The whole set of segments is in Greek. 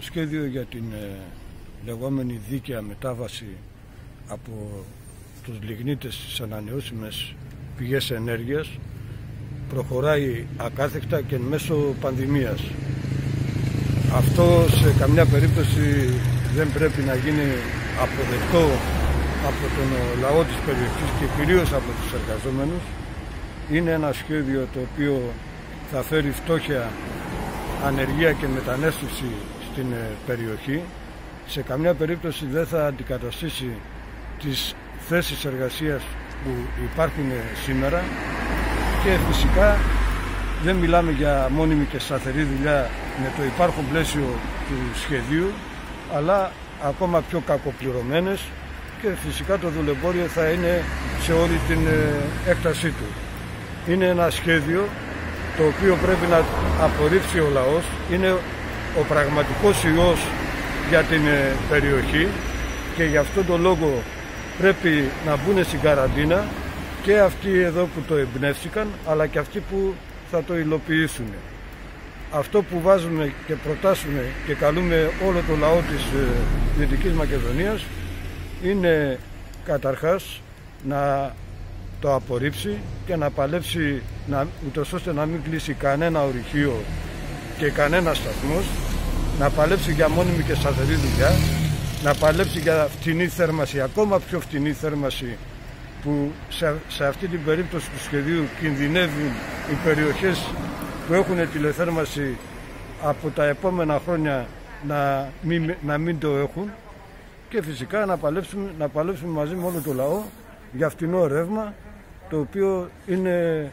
σχέδιο για την λεγόμενη δίκαια μετάβαση από τους λιγνίτες στις ανανεώσιμες πηγές ενέργειας προχωράει ακάθεκτα και εν μέσω πανδημίας. Αυτό σε καμιά περίπτωση δεν πρέπει να γίνει αποδεκτό από τον λαό της περιοχής και κυρίως από τους εργαζόμενους. Είναι ένα σχέδιο το οποίο θα φέρει φτώχεια, ανεργία και μετανάστευση στην περιοχή. Σε καμιά περίπτωση δεν θα αντικαταστήσει τις θέσεις εργασίας που υπάρχουν σήμερα και φυσικά δεν μιλάμε για μόνιμη και σταθερή δουλειά με το υπάρχον πλαίσιο του σχεδίου, αλλά ακόμα πιο κακοπληρωμένες, και φυσικά το δουλεμπόριο θα είναι σε όλη την έκτασή του. Είναι ένα σχέδιο το οποίο πρέπει να απορρίψει ο λαός. Είναι ο πραγματικός ιός για την περιοχή και γι' αυτόν τον λόγο πρέπει να μπουν στην καραντίνα και αυτοί εδώ που το εμπνεύστηκαν, αλλά και αυτοί που θα το υλοποιήσουν. Αυτό που βάζουμε και προτάσουμε και καλούμε όλο το λαό της Δυτικής Μακεδονίας είναι καταρχάς να το απορρίψει και να παλέψει ούτως ώστε να μην κλείσει κανένα ορυχείο και κανένα σταθμός, να παλέψει για μόνιμη και σταθερή δουλειά, να παλέψει για φτηνή θέρμαση, ακόμα πιο φτηνή θέρμαση, που σε αυτή την περίπτωση του σχεδίου κινδυνεύουν οι περιοχές που έχουν τηλεθέρμαση από τα επόμενα χρόνια να μην το έχουν, και φυσικά να παλέψουμε μαζί με όλο το λαό για φτηνό ρεύμα, το οποίο είναι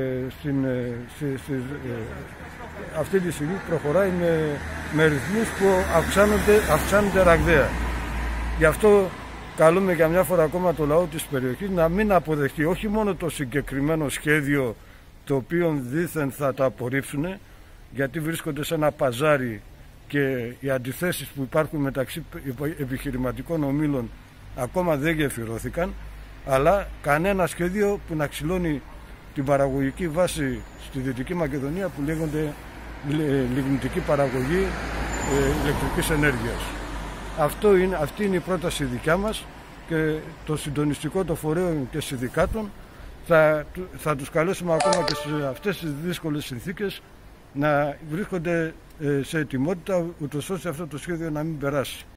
αυτή τη στιγμή προχωράει με ρυθμούς που αυξάνονται ραγδαία. Γι' αυτό καλούμε για μια φορά ακόμα το λαό της περιοχής να μην αποδεχτεί όχι μόνο το συγκεκριμένο σχέδιο, το οποίο δήθεν θα το απορρίψουν, γιατί βρίσκονται σε ένα παζάρι και οι αντιθέσεις που υπάρχουν μεταξύ επιχειρηματικών ομίλων ακόμα δεν γεφυρώθηκαν, αλλά κανένα σχέδιο που να ξυλώνει την παραγωγική βάση στη Δυτική Μακεδονία, που λέγονται λιγνητική παραγωγή ηλεκτρικής ενέργειας. Αυτή είναι η πρόταση δικιά μας, και το συντονιστικό των φορέων και συνδικάτων θα τους καλέσουμε ακόμα και σε αυτές τις δύσκολες συνθήκες να βρίσκονται σε ετοιμότητα, ούτως ώστε αυτό το σχέδιο να μην περάσει.